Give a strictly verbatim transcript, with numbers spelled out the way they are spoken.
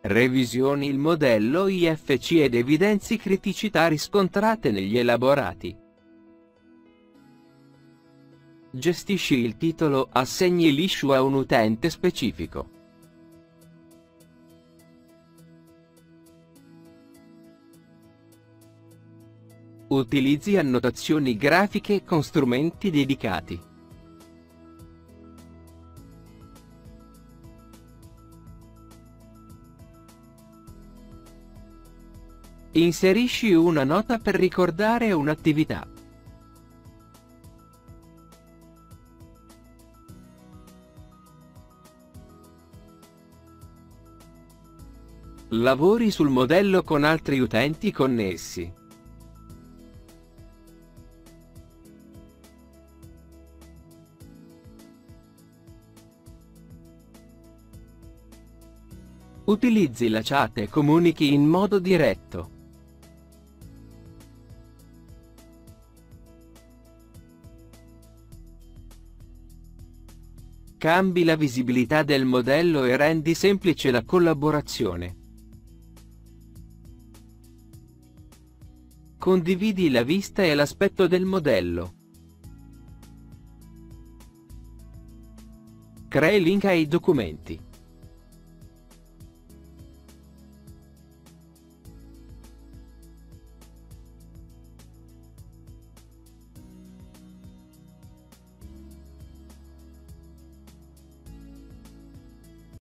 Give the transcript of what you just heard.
Revisioni il modello I F C ed evidenzi criticità riscontrate negli elaborati. Gestisci il titolo, assegni l'issue a un utente specifico. Utilizzi annotazioni grafiche con strumenti dedicati. Inserisci una nota per ricordare un'attività. Lavori sul modello con altri utenti connessi. Utilizzi la chat e comunichi in modo diretto. Cambi la visibilità del modello e rendi semplice la collaborazione. Condividi la vista e l'aspetto del modello. Crei link ai documenti.